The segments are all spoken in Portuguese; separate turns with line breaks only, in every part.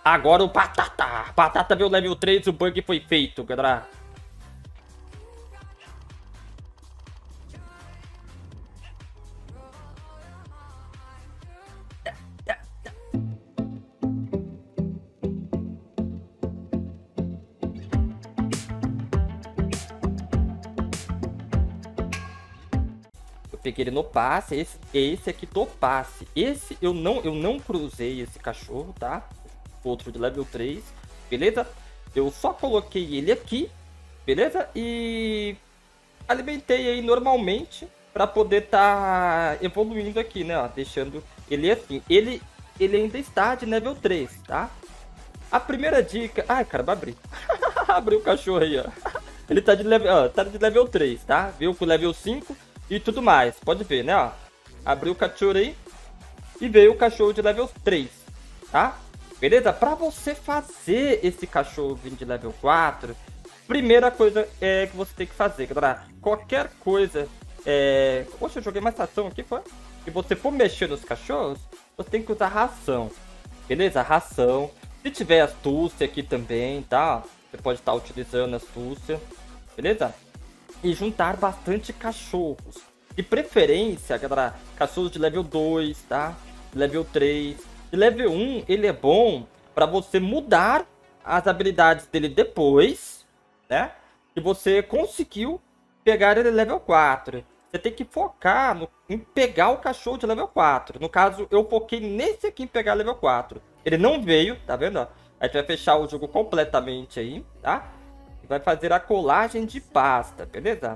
Agora o Batata. Batata veio level 3, o bug foi feito, galera. Eu peguei ele no passe, esse aqui do passe. Esse eu não cruzei esse cachorro, tá? Outro de level 3, beleza? Eu só coloquei ele aqui, beleza? E alimentei aí normalmente pra poder tá evoluindo aqui, né? Ó, deixando ele assim. Ele ainda está de level 3, tá? A primeira dica... Ai, caramba, abri. Abri o cachorro aí, ó. Ele tá de level, ó, tá de level 3, tá? Veio com level 5 e tudo mais. Pode ver, né, ó. Abriu o cachorro aí e veio o cachorro de level 3, tá? Beleza? Pra você fazer esse cachorro vir de level 4, primeira coisa é que você tem que fazer, galera. Qualquer coisa... Poxa, eu joguei mais ração aqui, foi? Se você for mexer nos cachorros, você tem que usar ração. Beleza? Ração. Se tiver astúcia aqui também, tá? Você pode estar utilizando astúcia. Beleza? E juntar bastante cachorros. De preferência, galera, cachorros de level 2, tá? Level 3. De level 1, ele é bom pra você mudar as habilidades dele depois, né? E você conseguiu pegar ele level 4. Você tem que focar em pegar o cachorro de level 4. No caso, eu foquei nesse aqui em pegar level 4. Ele não veio, tá vendo? Ó? A gente vai fechar o jogo completamente aí, tá? E vai fazer a colagem de pasta, beleza?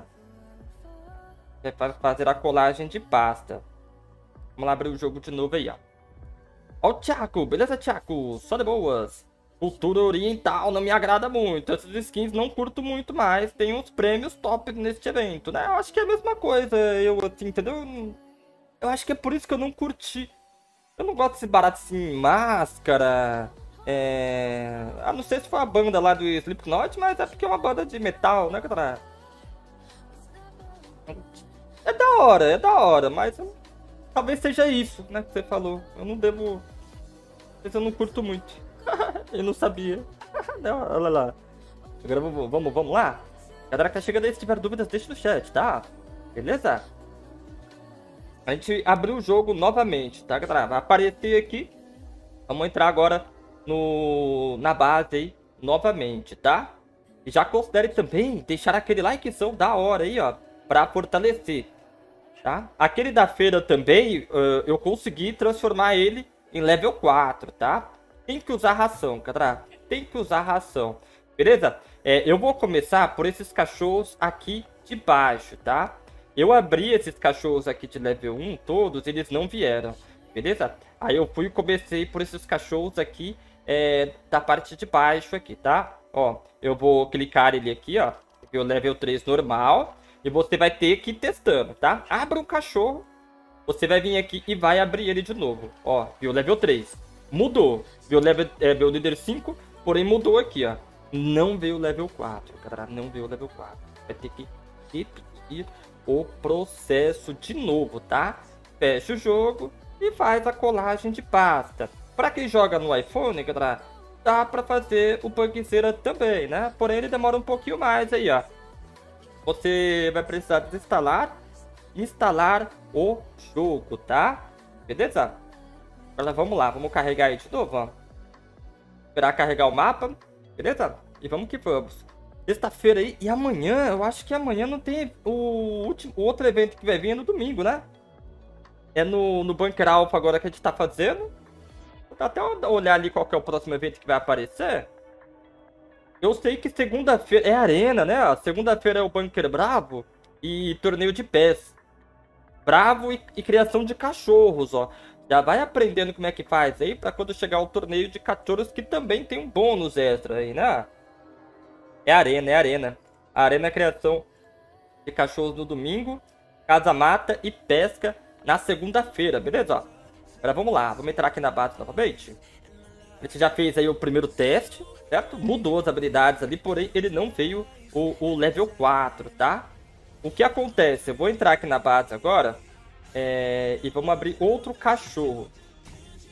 Vai fazer a colagem de pasta. Vamos lá abrir o jogo de novo aí, ó. Ó o Thiago, beleza, Thiago? Só de boas. Cultura oriental não me agrada muito. Essas skins não curto muito mais. Tem uns prêmios top neste evento, né? Eu acho que é a mesma coisa. Eu, assim, entendeu? Eu acho que é por isso que eu não curti. Eu não gosto desse barato assim, máscara. Ah, não sei se foi a banda lá do Slipknot, mas é porque é uma banda de metal, né, galera? É da hora, mas talvez seja isso, né, que você falou. Eu não devo... Mas eu não curto muito. Eu não sabia. Não, olha lá. Agora vamos lá? Galera que tá chegando aí, se tiver dúvidas, deixa no chat, tá? Beleza? A gente abriu o jogo novamente, tá, galera? Vai aparecer aqui. Vamos entrar agora na base aí, novamente, tá? E já considere também deixar aquele likezão da hora aí, ó, pra fortalecer, tá? Aquele da feira também, eu consegui transformar ele em level 4, tá? Tem que usar ração, galera. Tem que usar ração, beleza? Eu vou começar por esses cachorros aqui de baixo, tá? Eu abri esses cachorros aqui de level 1, todos, eles não vieram, beleza? Aí eu fui e comecei por esses cachorros aqui da parte de baixo aqui, tá? Ó, eu vou clicar ele aqui, ó. O level 3 normal. E você vai ter que ir testando, tá? Abra um cachorro. Você vai vir aqui e vai abrir ele de novo. Ó, viu? Level 3. Mudou. Viu? Viu líder 5. Porém mudou aqui, ó. Não veio level 4, galera. Não veio level 4. Vai ter que repetir o processo de novo, tá? Fecha o jogo e faz a colagem de pasta. Para quem joga no iPhone, galera, dá para fazer o Bugzilla também, né? Porém, ele demora um pouquinho mais aí, ó. Você vai precisar desinstalar, instalar o jogo, tá? Beleza? Agora vamos lá, vamos carregar aí de novo, ó. Esperar carregar o mapa, beleza? E vamos que vamos. Sexta-feira aí, e amanhã, eu acho que amanhã não tem o outro evento que vai vir no domingo, né? É no Bunker Alpha agora que a gente tá fazendo. Vou até olhar ali qual que é o próximo evento que vai aparecer. Eu sei que segunda-feira é arena, né? Segunda-feira é o Bunker Bravo e torneio de pés. Bravo e criação de cachorros, ó. Já vai aprendendo como é que faz aí pra quando chegar o torneio de cachorros que também tem um bônus extra aí, né? É arena, é arena. A arena é criação de cachorros no domingo, casa-mata e pesca na segunda-feira, beleza? Ó, agora vamos lá, vamos entrar aqui na base novamente. A gente já fez aí o primeiro teste, certo? Mudou as habilidades ali, porém ele não veio o level 4, tá? O que acontece? Eu vou entrar aqui na base agora e vamos abrir outro cachorro.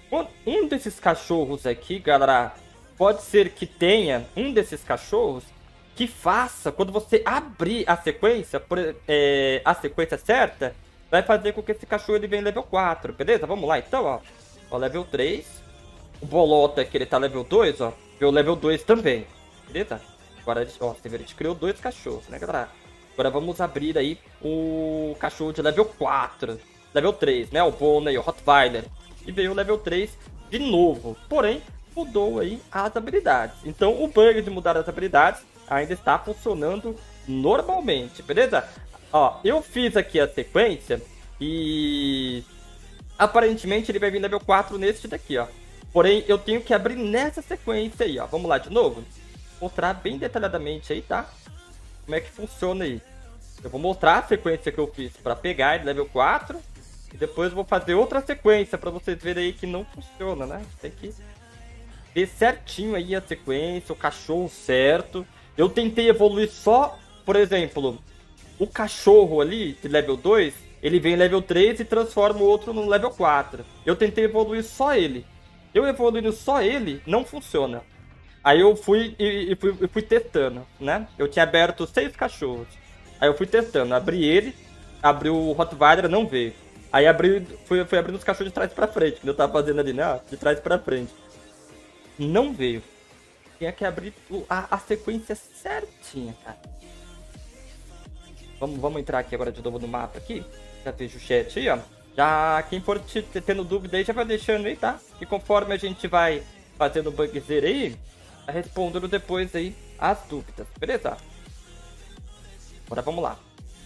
Um desses cachorros aqui, galera, pode ser que tenha um desses cachorros que faça, quando você abrir a sequência, a sequência certa, vai fazer com que esse cachorro ele venha level 4, beleza? Vamos lá então, ó. Ó, level 3. O Bolota aqui, ele tá level 2, ó. E o level 2 também, beleza? Agora, ó, você vê, a gente criou 2 cachorros, né, galera? Agora vamos abrir aí o cachorro de level 4. Level 3, né? O Bonnie, o Rottweiler. E veio o level 3 de novo. Porém, mudou aí as habilidades. Então, o bug de mudar as habilidades ainda está funcionando normalmente, beleza? Ó, eu fiz aqui a sequência e... aparentemente ele vai vir level 4 neste daqui, ó. Porém, eu tenho que abrir nessa sequência aí, ó. Vamos lá de novo? Vou mostrar bem detalhadamente aí, tá? Como é que funciona aí. Eu vou mostrar a sequência que eu fiz para pegar ele level 4. E depois eu vou fazer outra sequência para vocês verem aí que não funciona, né? Tem que ver certinho aí a sequência, o cachorro certo. Eu tentei evoluir só, por exemplo, o cachorro ali de level 2, ele vem level 3 e transforma o outro no level 4. Eu tentei evoluir só ele. Eu evoluindo só ele, não funciona. Aí eu fui testando, né? Eu tinha aberto 6 cachorros. Aí eu fui testando, abri ele, abri o Rottweiler, não veio. Aí fui abrindo os cachorros de trás pra frente, que eu tava fazendo ali, né? De trás pra frente. Não veio. Tinha que abrir a sequência certinha, cara. Vamos entrar aqui agora de novo no mapa aqui. Já vejo o chat aí, ó. Já, quem for tendo dúvida aí, já vai deixando aí, tá? E conforme a gente vai fazendo o bugzeiro aí, tá respondendo depois aí as dúvidas, beleza? Agora vamos lá.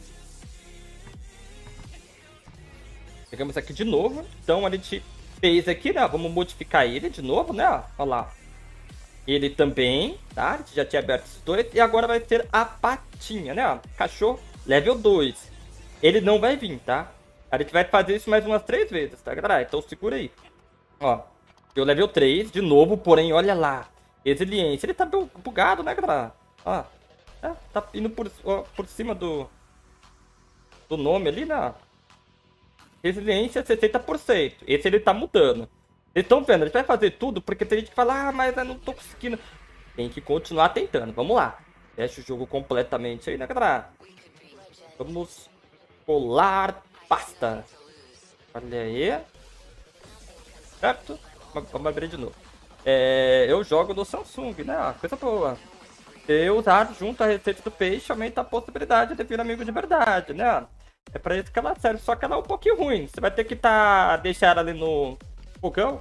Chegamos aqui de novo. Então a gente fez aqui, né? Vamos modificar ele de novo, né? Olha lá. Ele também, tá? A gente já tinha aberto esses 2. E agora vai ter a patinha, né? Cachorro level 2. Ele não vai vir, tá? A gente vai fazer isso mais umas 3 vezes, tá, galera? Então segura aí. Ó. Deu level 3 de novo, porém, olha lá. Resiliência. Ele tá bugado, né, galera? Ó. Tá indo por cima do nome ali, né? Resiliência 60%. Esse ele tá mudando. Vocês estão vendo? A gente vai fazer tudo porque tem gente que fala, mas eu não tô conseguindo. Tem que continuar tentando. Vamos lá. Fecha o jogo completamente aí, né, galera? Vamos colar pasta. Olha aí. Certo? Vamos abrir de novo. Eu jogo no Samsung, né? Coisa boa. Se usar junto a receita do peixe, aumenta a possibilidade de vir amigo de verdade, né? É pra isso que ela serve, só que ela é um pouquinho ruim. Você vai ter que deixar ela ali no fogão.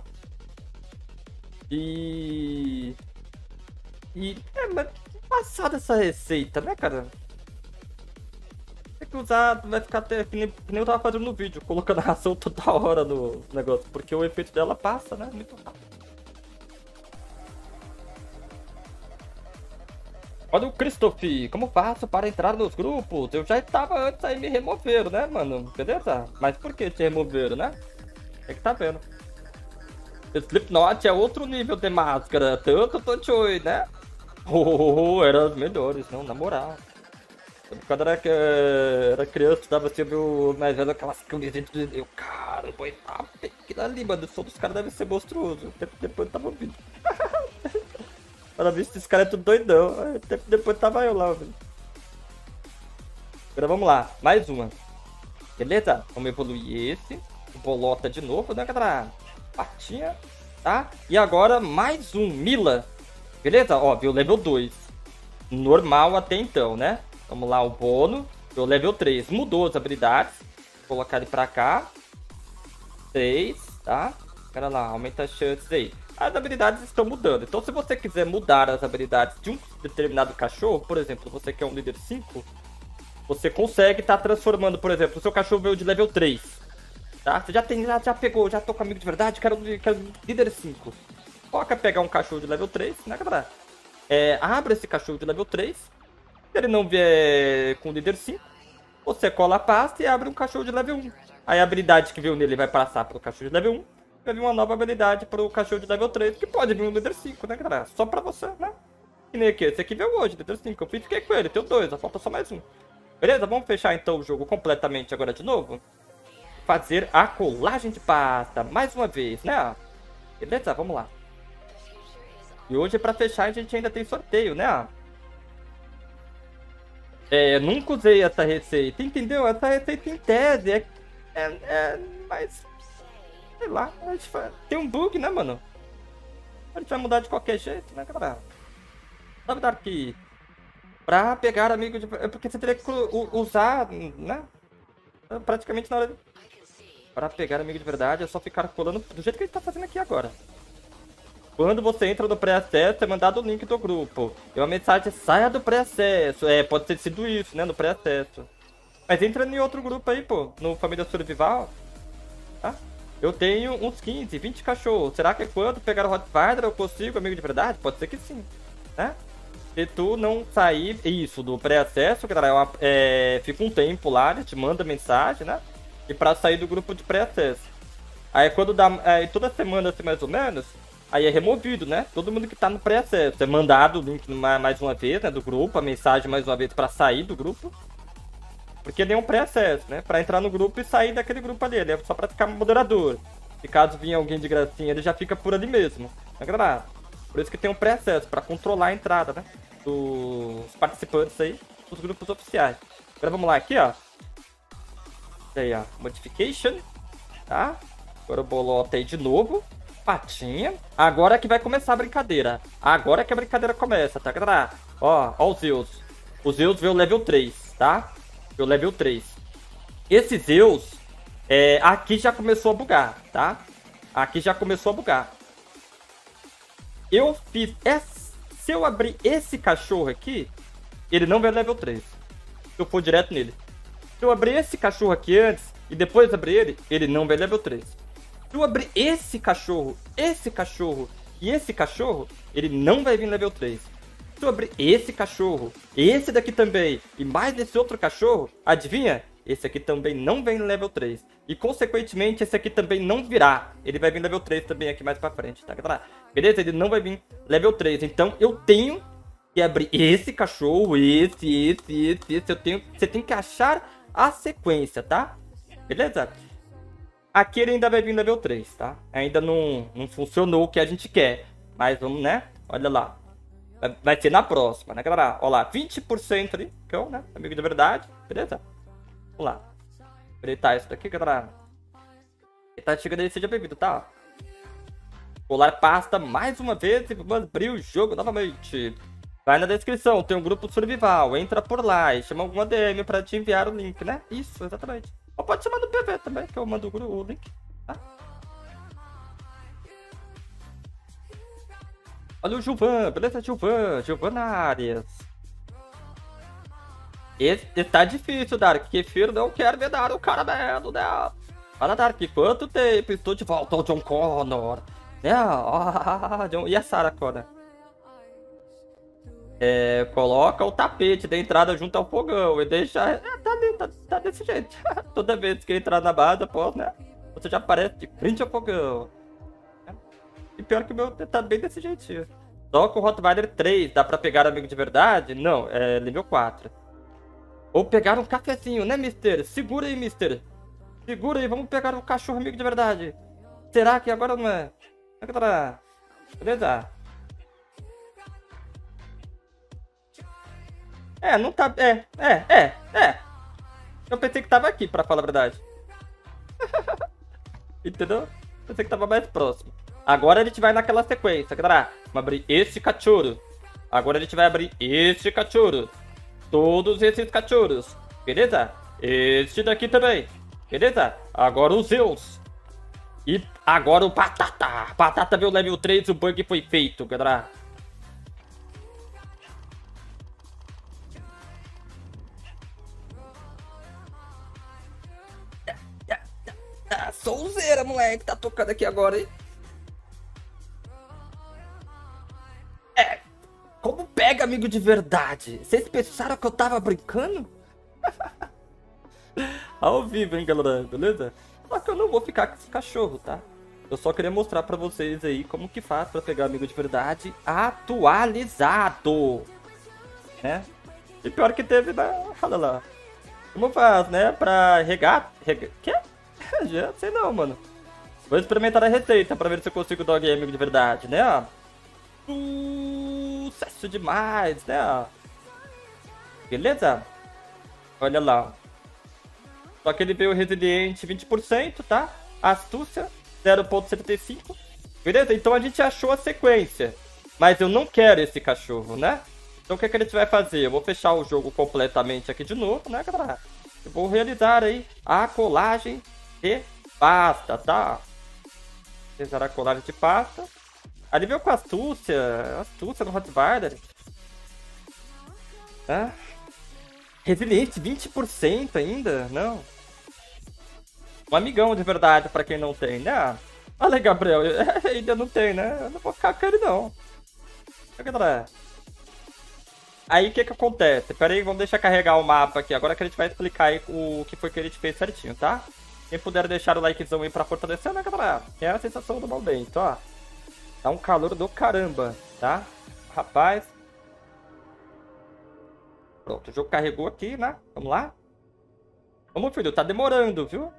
Mas passada essa receita, né, cara? Tem que usar, vai ficar até que nem eu tava fazendo no vídeo, colocando a ração toda hora no negócio, porque o efeito dela passa, né? Muito rápido. Olha o Christoph, como faço para entrar nos grupos? Eu já estava antes, aí me removeram, né, mano? Beleza? Mas por que te removeram, né? É que tá vendo. Slipknot é outro nível de máscara, tanto Tochoi, né? Era as melhores, não, na moral. Quando era criança, tava sempre mais velho, aquelas camisetas de... Cara, o boi tá pequeno ali, mano. O som dos caras deve ser monstruoso. Depois eu tava ouvindo. Para visto, esse cara é tudo doidão. Depois tava eu lá, velho. Agora vamos lá, mais uma. Beleza? Vamos evoluir esse. O Bolota de novo, né, galera? Patinha, tá? E agora mais um, Mila. Beleza? Ó, viu level 2. Normal até então, né? Vamos lá, o Bono. Viu level 3. Mudou as habilidades. Vou colocar ele pra cá. 3, tá? Espera lá, aumenta as chances aí. As habilidades estão mudando. Então, se você quiser mudar as habilidades de um determinado cachorro, por exemplo, você quer um líder 5, você consegue estar transformando, por exemplo, o seu cachorro veio de level 3. Tá? Você já pegou, já tô com amigo de verdade, quero líder 5. Foca pegar um cachorro de level 3, né, galera? Abre esse cachorro de level 3. Se ele não vier com líder 5, você cola a pasta e abre um cachorro de level 1. Aí a habilidade que veio nele vai passar pro cachorro de level 1. Vai vir uma nova habilidade pro cachorro de level 3, que pode vir um líder 5, né, galera? Só pra você, né? Que nem aqui, esse aqui veio hoje, líder 5. Eu fiquei com ele, tenho 2, só falta só mais um. Beleza? Vamos fechar então o jogo completamente agora de novo. Fazer a colagem de pasta, mais uma vez, né? Beleza, vamos lá. E hoje, pra fechar, a gente ainda tem sorteio, né? Nunca usei essa receita, entendeu? Essa receita em tese mas, sei lá, tem um bug, né, mano? A gente vai mudar de qualquer jeito, né, galera? Sabe, Dark, pra pegar amigo de... Porque você teria que usar, né? Praticamente na hora de... Pra pegar amigo de verdade é só ficar colando do jeito que a gente tá fazendo aqui agora. Quando você entra no pré-acesso, é mandado o link do grupo. E uma mensagem, saia do pré-acesso. Pode ter sido isso, né, no pré-acesso. Mas entra em outro grupo aí, pô, no Família Survival, tá? Eu tenho uns 15, 20 cachorros. Será que quando pegar o Rottweiler eu consigo amigo de verdade? Pode ser que sim, né? Se tu não sair, isso, do pré-acesso, galera, fica um tempo lá, ele te manda mensagem, né? E pra sair do grupo de pré-acesso. Aí quando dá, toda semana assim mais ou menos, aí é removido, né? Todo mundo que tá no pré-acesso. É mandado o link mais uma vez, né, do grupo, a mensagem mais uma vez pra sair do grupo. Porque nem um pré-acesso, né? Pra entrar no grupo e sair daquele grupo ali. Ele é só pra ficar moderador. E caso venha alguém de gracinha, ele já fica por ali mesmo. Tá gravado? Por isso que tem um pré-acesso, pra controlar a entrada, né? Dos participantes aí, dos grupos oficiais. Agora vamos lá aqui, ó. Aí, ó. Modification. Tá? Agora o bolota aí de novo. Patinha. Agora que vai começar a brincadeira. Agora que a brincadeira começa, tá, galera? Ó o Zeus. O Zeus veio level 3, tá? Veio level 3. Esse Zeus, aqui já começou a bugar, tá? Aqui já começou a bugar. Eu fiz... Se eu abrir esse cachorro aqui, ele não vai level 3. Se eu for direto nele. Se eu abrir esse cachorro aqui antes e depois abrir ele não vai level 3. Se eu abrir esse cachorro e esse cachorro, ele não vai vir level 3. Se eu abrir esse cachorro, esse daqui também, e mais esse outro cachorro, adivinha? Esse aqui também não vem level 3. E consequentemente, esse aqui também não virá. Ele vai vir level 3 também aqui mais pra frente, tá, galera? Beleza? Ele não vai vir level 3. Então eu tenho que abrir esse cachorro, esse. Você tem que achar a sequência, tá? Beleza? Aqui ele ainda vai vir level 3, tá? Ainda não funcionou o que a gente quer. Mas vamos, né? Olha lá. Vai ser na próxima, né, galera? Olha lá, 20% ali, que é, né? Amigo de verdade, beleza? Vamos lá. Habilitar isso daqui, galera. Tá chegando aí, seja bem-vindo, tá? Colar pasta mais uma vez e vamos abrir o jogo novamente. Vai na descrição, tem um grupo Survival. Entra por lá e chama alguma DM pra te enviar o link, né? Isso, exatamente. Ou pode chamar no PV também, que eu mando o link, tá? Olha o Gilvan, beleza, Gilvan? Gilvan Arias. Esse tá difícil, Dark. Kefir não quer me dar o caramelo, né? Fala, Dark, quanto tempo? Estou de volta ao John Connor. Né? E a Sarah Connor? Coloca o tapete da entrada junto ao fogão e deixa... tá desse jeito. Toda vez que entrar na base, pô, né? Você já aparece de frente ao fogão. E pior que o meu tá bem desse jeitinho. Só com o Rottweiler 3 dá pra pegar amigo de verdade? Não, é nível 4. Ou pegar um cafezinho, né, mister? Segura aí, mister. Segura aí, vamos pegar um cachorro amigo de verdade. Será que agora não é? Beleza? Não tá... Eu pensei que tava aqui, pra falar a verdade. Entendeu? Pensei que tava mais próximo. Agora a gente vai naquela sequência, galera. Vamos abrir esse cachorro. Agora a gente vai abrir esse cachorro. Todos esses cachorros. Beleza? Este daqui também. Beleza? Agora o Zeus. E agora o Batata. Batata veio level 3, o bug foi feito, galera. Souzeira, moleque. Tá tocando aqui agora, hein? Como pega amigo de verdade? Vocês pensaram que eu tava brincando? Ao vivo, hein, galera? Beleza? Só que eu não vou ficar com esse cachorro, tá? Eu só queria mostrar pra vocês aí como que faz pra pegar amigo de verdade atualizado. Né? E pior que teve, né? Olha lá. Como faz, né? Pra regar... Quê? Já sei não, mano. Vou experimentar a receita pra ver se eu consigo dog amigo de verdade, né? Sucesso demais, né? Beleza? Olha lá. Só que ele veio resiliente 20%, tá? Astúcia 0,75. Beleza? Então a gente achou a sequência. Mas eu não quero esse cachorro, né? Então o que, que a gente vai fazer? Eu vou fechar o jogo completamente aqui de novo, né, galera? Eu vou realizar aí a colagem de pasta, tá? Realizar a colagem de pasta. Ali veio com astúcia no Rottweiler. Tá? Resiliente 20% ainda? Não. Um amigão de verdade pra quem não tem, né? Olha, Gabriel, ainda não tem, né? Eu não vou ficar com ele, não. Galera. Aí o que que acontece? Pera aí, vamos deixar carregar o mapa aqui. Agora que a gente vai explicar aí o que foi que a gente fez certinho, tá? Quem puder deixar o likezão aí pra fortalecer, né, galera? É a sensação do momento, ó. Tá um calor do caramba, tá? Rapaz. Pronto, o jogo carregou aqui, né? Vamos lá? Vamos, filho, tá demorando, viu?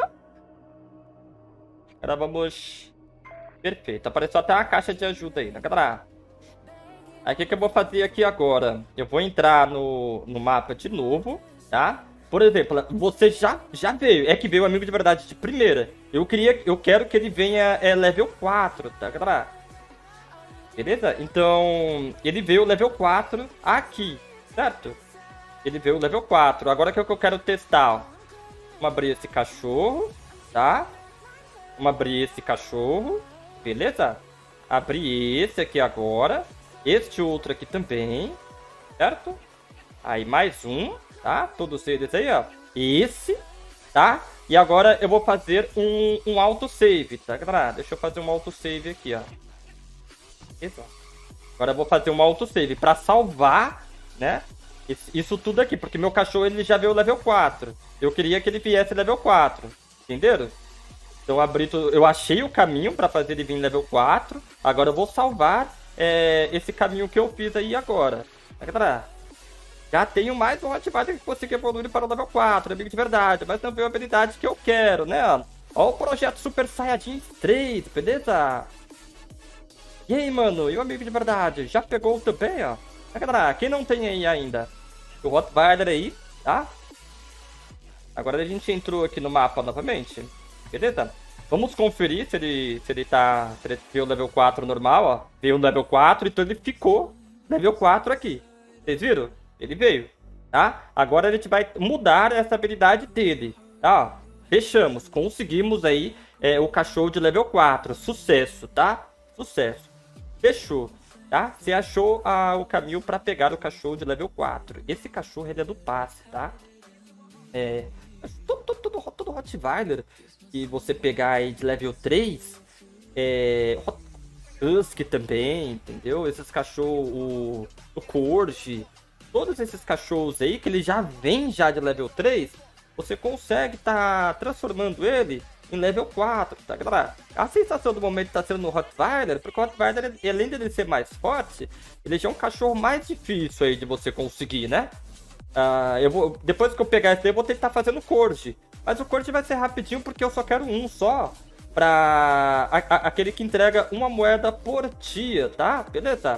Agora vamos... Perfeito, apareceu até uma caixa de ajuda aí, né, galera? Aí o que, que eu vou fazer aqui agora? Eu vou entrar no mapa de novo, tá? Por exemplo, você já veio. É que veio o amigo de verdade de primeira. Eu quero que ele venha level 4, tá, galera? Beleza? Então, ele veio level 4 aqui, certo? Ele veio level 4. Agora que é o que eu quero testar, ó. Vamos abrir esse cachorro, tá? Vamos abrir esse cachorro, beleza? Abrir esse aqui agora. Este outro aqui também, certo? Aí mais um, tá? Todos eles aí, ó. Esse, tá? E agora eu vou fazer um autosave, tá, galera? Deixa eu fazer um autosave aqui, ó. Isso, ó. Agora eu vou fazer um autosave pra salvar, né? Isso tudo aqui, porque meu cachorro ele já veio level 4. Eu queria que ele viesse level 4, entenderam? Então eu achei o caminho pra fazer ele vir level 4. Agora eu vou salvar esse caminho que eu fiz aí agora. Galera, já tenho mais um Rottweiler que consigo evoluir para o level 4, amigo de verdade, mas não veio a habilidade que eu quero, né? Ó o projeto Super Saiyajin 3, beleza? E aí, mano, e o amigo de verdade? Já pegou também, ó? Galera, quem não tem aí ainda? O Rottweiler aí, tá? Agora a gente entrou aqui no mapa novamente, beleza? Vamos conferir se ele veio level 4 normal, ó. Veio level 4, então ele ficou level 4 aqui. Vocês viram? Ele veio, tá? Agora a gente vai mudar essa habilidade dele, tá? Fechamos, conseguimos aí o cachorro de level 4. Sucesso, tá? Sucesso. Fechou, tá? Você achou o caminho para pegar o cachorro de level 4. Esse cachorro, ele é do passe, tá? Todo Rottweiler que você pegar aí de level 3, Husky também, entendeu? Esses cachorros, o Corgi, todos esses cachorros aí que ele já vem já de level 3, você consegue tá transformando ele em level 4, tá, galera? A sensação do momento tá sendo no Rottweiler, porque o Rottweiler, além de ele ser mais forte, ele já é um cachorro mais difícil aí de você conseguir, né? Depois que eu pegar esse daí, eu vou tentar fazendo o Corgi. Mas o Corgi vai ser rapidinho porque eu só quero um só. Pra aquele que entrega uma moeda por dia, tá? Beleza?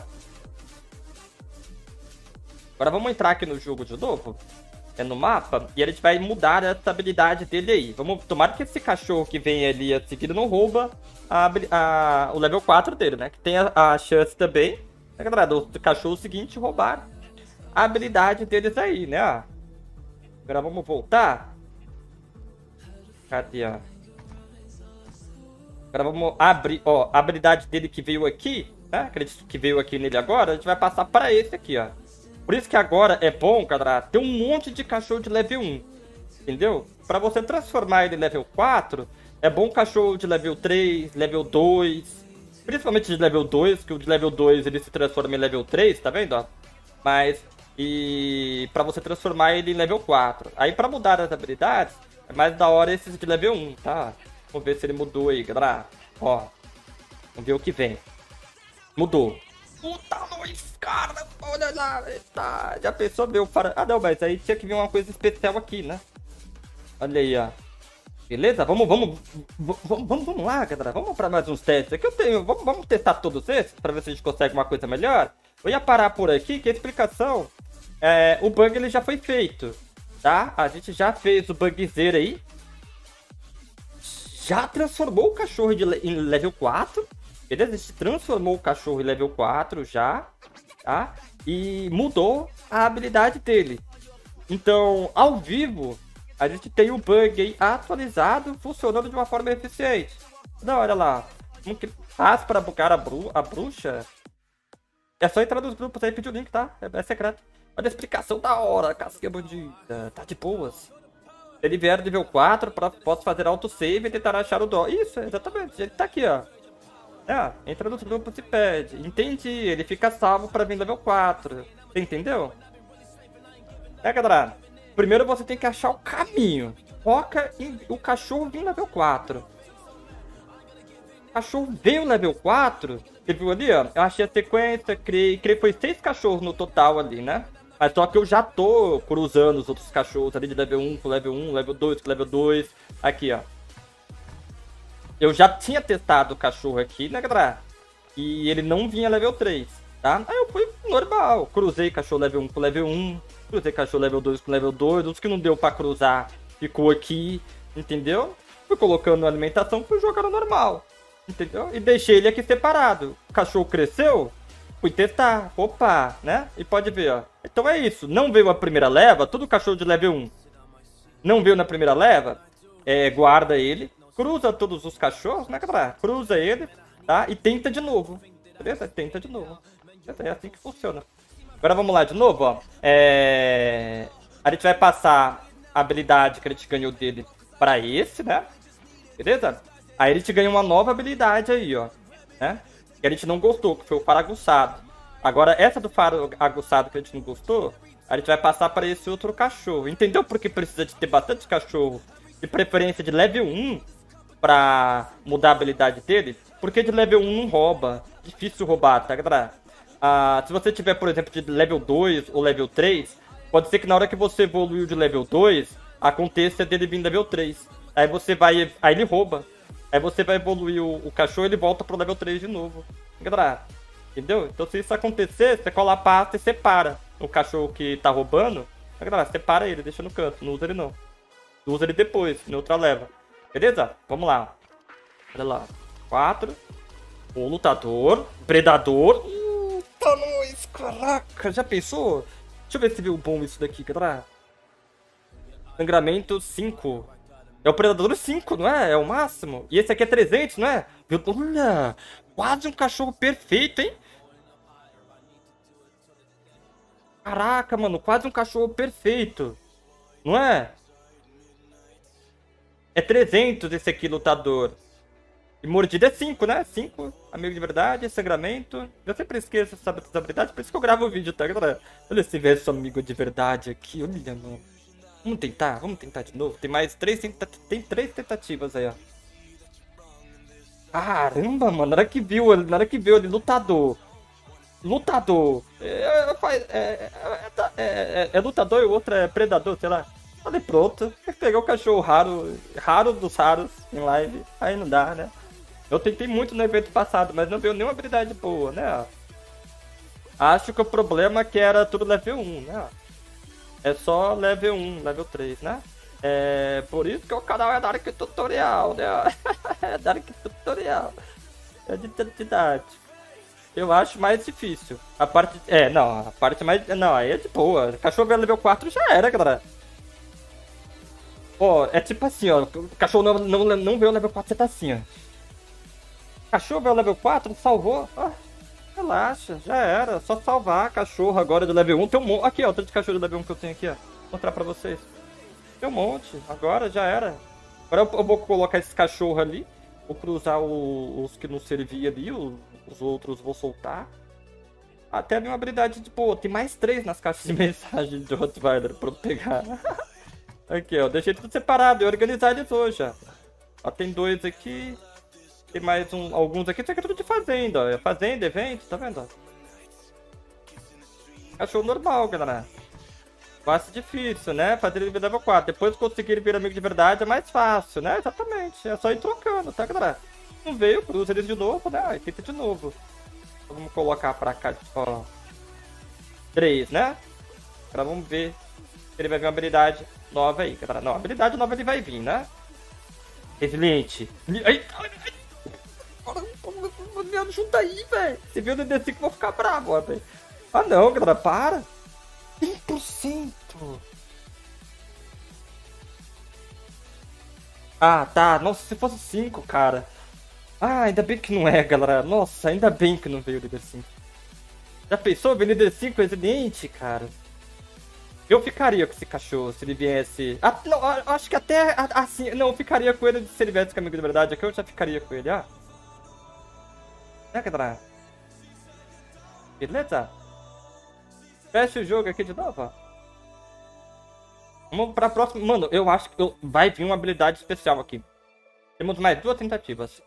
Agora vamos entrar aqui no jogo de novo. No mapa. E a gente vai mudar essa habilidade dele aí. Tomara que esse cachorro que vem ali a seguir não rouba o level 4 dele, né? Que tem a chance também, né, galera, do cachorro seguinte roubar a habilidade deles aí, né? Agora vamos voltar. Cadê, ó? Agora vamos abrir, ó, a habilidade dele que veio aqui, né? Acredito que veio aqui nele agora, a gente vai passar para esse aqui, ó. Por isso que agora é bom, galera, ter um monte de cachorro de level 1, entendeu? Para você transformar ele em level 4, é bom cachorro de level 3, level 2, principalmente de level 2, que o de level 2 ele se transforma em level 3, tá vendo, ó? Mas, e para você transformar ele em level 4. Aí para mudar as habilidades, é mais da hora esses de level 1, tá? Vamos ver se ele mudou aí, galera. Ó, vamos ver o que vem. Mudou. Puta luz, cara, olha lá. Eita, já pensou, meu? Ah, não, mas aí tinha que vir uma coisa especial aqui, né? Olha aí, ó. Beleza? Vamos lá, galera. Vamos para mais uns testes. Aqui eu tenho. Vamos testar todos esses para ver se a gente consegue uma coisa melhor. Eu ia parar por aqui, que a explicação. O bug ele já foi feito, tá? A gente já fez o bugzeiro aí. Já transformou o cachorro em level 4. Beleza? A gente transformou o cachorro em level 4 já, tá? E mudou a habilidade dele. Então, ao vivo, a gente tem o bug aí atualizado, funcionando de uma forma eficiente. Não, olha lá. Como que faz para bugar a bruxa? É só entrar nos grupos aí e pedir o link, tá? É secreto. Olha a explicação da hora, casquinha bandida. Tá de boas. Se ele vier nível 4, posso fazer autosave e tentar achar o dó. Isso, exatamente. Ele tá aqui, ó. Entra nos grupos e pede. Entendi, ele fica salvo pra vir level 4. Você entendeu? Galera. Primeiro você tem que achar o caminho. Foca em o cachorro vir level 4. O cachorro veio level 4. Você viu ali, ó? Eu achei a sequência, criei foi 6 cachorros no total ali, né? Mas só que eu já tô cruzando os outros cachorros ali de level 1 com level 1, level 2 com level 2. Aqui, ó. Eu já tinha testado o cachorro aqui, né, galera? E ele não vinha level 3, tá? Aí eu fui normal. Cruzei cachorro level 1 com level 1. Cruzei cachorro level 2 com level 2. Os que não deu pra cruzar ficou aqui, entendeu? Fui colocando alimentação, fui jogando normal, entendeu? E deixei ele aqui separado. O cachorro cresceu, fui testar. Opa, né? E pode ver, ó. Então é isso. Não veio a primeira leva, tudo cachorro de level 1. Não veio na primeira leva, guarda ele. Cruza todos os cachorros, né, galera? Cruza ele, tá? E tenta de novo. Beleza? Tenta de novo. É assim que funciona. Agora vamos lá de novo, ó. A gente vai passar a habilidade que a gente ganhou dele pra esse, né? Beleza? Aí a gente ganha uma nova habilidade aí, ó. Né? Que a gente não gostou, que foi o faro aguçado. Agora, essa do faro aguçado que a gente não gostou, a gente vai passar para esse outro cachorro. Entendeu por que precisa de ter bastante cachorro? De preferência de level 1 pra mudar a habilidade dele? Porque de level 1 não rouba. Difícil roubar, tá, galera? Se você tiver, por exemplo, de level 2 ou level 3, pode ser que na hora que você evoluiu de level 2, aconteça dele vir level 3. Aí você vai... Aí ele rouba. Aí você vai evoluir o cachorro e ele volta pro level 3 de novo. Galera, entendeu? Então se isso acontecer, você cola a pasta e separa o cachorro que tá roubando. Galera, separa ele, deixa no canto. Não usa ele não. Usa ele depois, em outra leva. Beleza? Vamos lá. Olha lá. 4. O lutador. Predador. Tá nós, caraca. Já pensou? Deixa eu ver se viu bom isso daqui, galera. Sangramento 5. É o Predador 5, não é? É o máximo. E esse aqui é 300, não é? Olha, quase um cachorro perfeito, hein? Caraca, mano, quase um cachorro perfeito. Não é? É 300 esse aqui, lutador. E mordida é 5, né? 5, amigo de verdade, sangramento. Eu sempre esqueço essas habilidades, por isso que eu gravo o vídeo, tá, galera? Olha se vê esse amigo de verdade aqui, olha, mano. Vamos tentar de novo. Tem mais 3 tentativas aí, ó. Caramba, mano, na hora que viu ele, lutador. Lutador. É lutador e o outro é predador, sei lá. Falei, pronto. Pegar o cachorro raro dos raros em live. Aí não dá, né? Eu tentei muito no evento passado, mas não veio nenhuma habilidade boa, né? Acho que o problema é que era tudo level 1, né? É só level 1, level 3, né? É por isso que o canal é Dark Tutorial, né? É Dark Tutorial. É de didático. Eu acho mais difícil. A parte... não, a parte mais... Não, aí é de boa. Cachorro veio level 4 já era, galera. Ó, é tipo assim, ó. O cachorro não veio level 4, você tá assim, ó. Cachorro veio level 4, salvou. Ah, relaxa, já era. Só salvar cachorro agora do level 1. Tem um monte. Aqui, ó, o tanto de cachorro do level 1 que eu tenho aqui, ó. Vou mostrar pra vocês. Tem um monte. Agora já era. Agora eu vou colocar esse cachorro ali. Vou cruzar os que não serviam ali. Os outros vou soltar. Até minha habilidade de... Pô, tem mais 3 nas caixas de mensagem de Rottweiler pra eu pegar. Aqui, ó. Deixei tudo separado. Eu organizar eles hoje, ó. Ó, tem 2 aqui. Tem mais alguns aqui. Isso aqui é tudo de fazenda, ó. Fazenda, evento, tá vendo? Cachorro normal, galera. Eu acho difícil, né? Fazer ele vir level 4. Depois conseguir ele vir amigo de verdade é mais fácil, né? Exatamente. É só ir trocando, tá, galera? Não veio, cruza eles de novo, né? Aí tenta de novo. Então, vamos colocar pra cá, ó. 3, né? Agora vamos ver se ele vai vir uma habilidade nova aí, galera. Não, habilidade nova ele vai vir, né? Resiliente. Ai, ai, ai. Me ajuda aí, velho. Se viu o DD5, eu vou ficar bravo, ó, velho. Ah, não, galera, para. 100%. Ah, tá. Nossa, se fosse 5, cara. Ah, ainda bem que não é, galera. Nossa, ainda bem que não veio o líder 5. Já pensou ver líder 5 resiliente, cara? Eu ficaria com esse cachorro se ele viesse... Ah, não, acho que até assim... Não, eu ficaria com ele se ele viesse comigo de verdade. Aqui eu já ficaria com ele, ah. Né, galera? Beleza? Fecha o jogo aqui de novo, ó. Vamos pra próxima. Mano, eu acho que vai vir uma habilidade especial aqui. Temos mais 2 tentativas.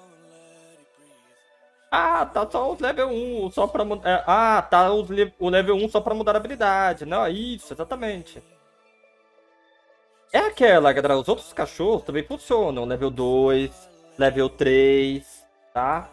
Ah, tá só os level 1, só pra mudar. Ah, tá o level 1 só pra mudar a habilidade. Não, isso, exatamente. É aquela, galera. Os outros cachorros também funcionam. Level 2, level 3, tá?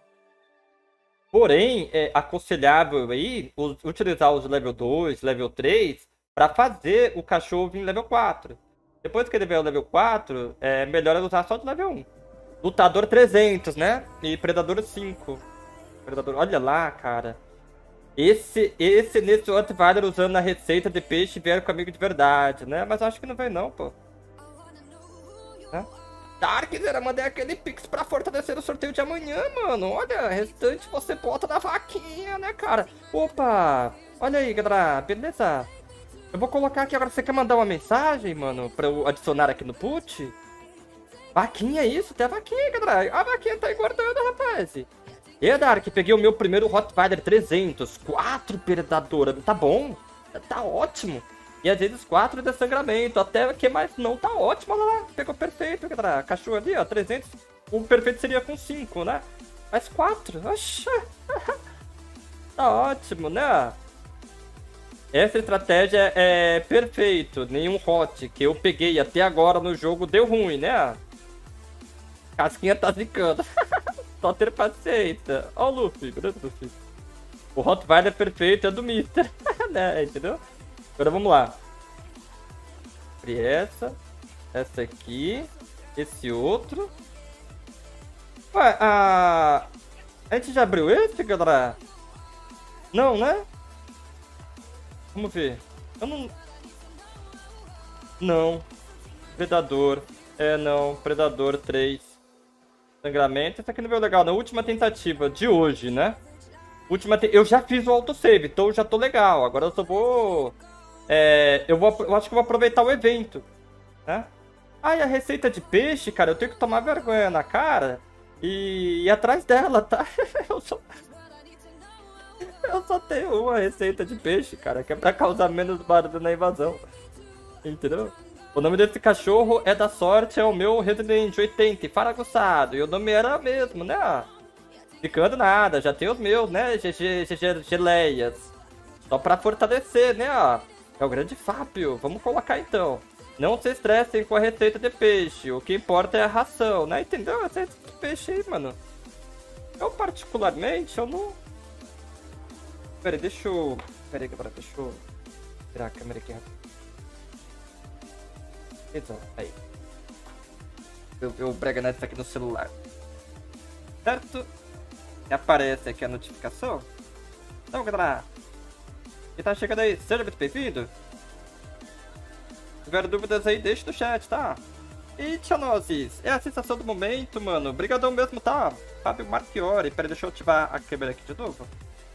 Porém, é aconselhável aí utilizar os level 2, level 3 para fazer o cachorro vir level 4. Depois que ele vier o level 4, é melhor usar só de level 1. Lutador 300, né? E Predador 5. Predador, olha lá, cara. Esse nesse outro Valer usando a receita de peixe vier com amigo de verdade, né? Mas acho que não vem não, pô. Né? Darkzera, mandei aquele pix pra fortalecer o sorteio de amanhã, mano. Olha, restante você bota na vaquinha, né, cara? Opa! Olha aí, galera. Beleza? Eu vou colocar aqui agora. Você quer mandar uma mensagem, mano? Pra eu adicionar aqui no put? Vaquinha, isso? Tem a vaquinha, galera. A vaquinha tá aí guardando, rapaz. E, Dark, peguei o meu primeiro Rottweiler 300. 4 predadora. Tá bom. Tá ótimo. E às vezes 4 de sangramento. Até que mais não tá ótimo. Olha lá. Pegou perfeito, galera. Cachorro ali, ó. 300. O perfeito seria com 5, né? Mas 4. Oxa. Tá ótimo, né? Essa estratégia é perfeito. Nenhum hot que eu peguei até agora no jogo deu ruim, né? Casquinha tá zicando. Só ter paciência. Ó o Luffy. Grande Luffy. O Rottweiler perfeito é do Mister. Né? Entendeu? Agora vamos lá. Abri essa. Essa aqui. Esse outro. Ué, a gente já abriu esse, galera? Não, né? Vamos ver. Eu não... Não. Predador. É, não. Predador 3. Sangramento. Esse aqui não veio legal. Na última tentativa de hoje, né? Eu já fiz o autosave, então já tô legal. Agora eu só vou... eu acho que eu vou aproveitar o evento, né? Ah, e a receita de peixe, cara, eu tenho que tomar vergonha na cara e ir atrás dela, tá? Eu só tenho uma receita de peixe, cara, que é pra causar menos barulho na invasão. Entendeu? O nome desse cachorro é da sorte, é o meu Resident 80, faraguçado. E o nome era mesmo, né? Ficando nada, já tem os meus, né? Geleias. Só pra fortalecer, né? É o grande Fábio. Vamos colocar então. Não se estressem com a receita de peixe. O que importa é a ração, né? Entendeu? A receita de peixe aí, mano. Eu particularmente, eu não... Pera aí, deixa eu... Pera aí, galera, deixa eu virar a câmera aqui. Então, aí. Eu brega nessa aqui no celular. Certo? E aparece aqui a notificação. Então, galera, quem tá chegando aí, seja muito bem-vindo. Se tiver dúvidas aí, deixa no chat, tá? E Tchanoses, é a sensação do momento, mano. Obrigadão mesmo, tá? Fábio Marchiori. Pera, deixa eu ativar a câmera aqui de novo.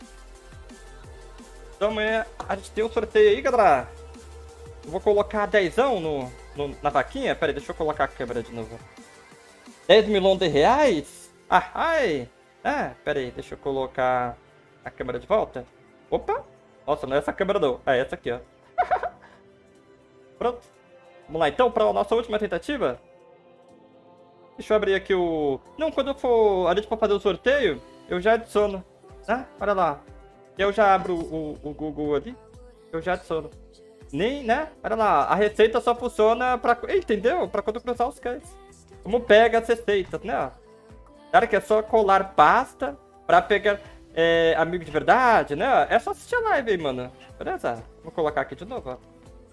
Então amanhã a gente tem um sorteio aí, galera. Eu vou colocar 10ão na vaquinha. Pera aí, deixa eu colocar a câmera de novo. 10 milhões de reais? Ah, ai! Pera aí, deixa eu colocar a câmera de volta. Opa! Nossa, não é essa câmera não. É essa aqui, ó. Pronto. Vamos lá então para a nossa última tentativa. Deixa eu abrir aqui o... Não, quando a gente for fazer o sorteio, eu já adiciono. Olha lá. Eu já abro o Google ali. Eu já adiciono. Nem, né? Olha lá, a receita só funciona pra... Entendeu? Pra quando cruzar os cães. Como pega as receitas, né? Claro que é só colar pasta pra pegar amigo de verdade, né? É só assistir a live aí, mano. Beleza? Vou colocar aqui de novo, ó.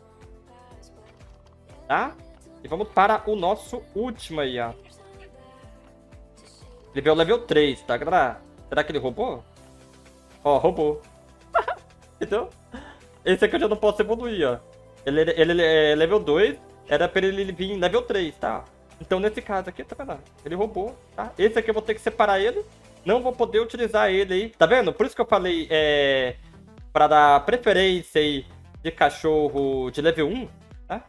Tá? E vamos para o nosso último aí, ó. Ele veio level 3, tá, galera? Será que ele roubou? Ó, roubou. Entendeu? Esse aqui eu já não posso evoluir, ó. Ele é level 2, era pra ele vir em level 3, tá? Então nesse caso aqui, tá vendo? Ele roubou, tá? Esse aqui eu vou ter que separar ele. Não vou poder utilizar ele aí. Tá vendo? Por isso que eu falei, pra dar preferência aí de cachorro de level 1, tá?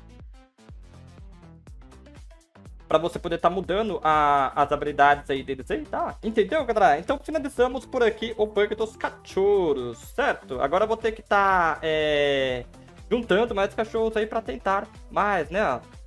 Pra você poder estar mudando as habilidades aí deles aí, tá? Entendeu, galera? Então finalizamos por aqui o bug dos cachorros, certo? Agora eu vou ter que estar juntando mais cachorros aí pra tentar mais, né?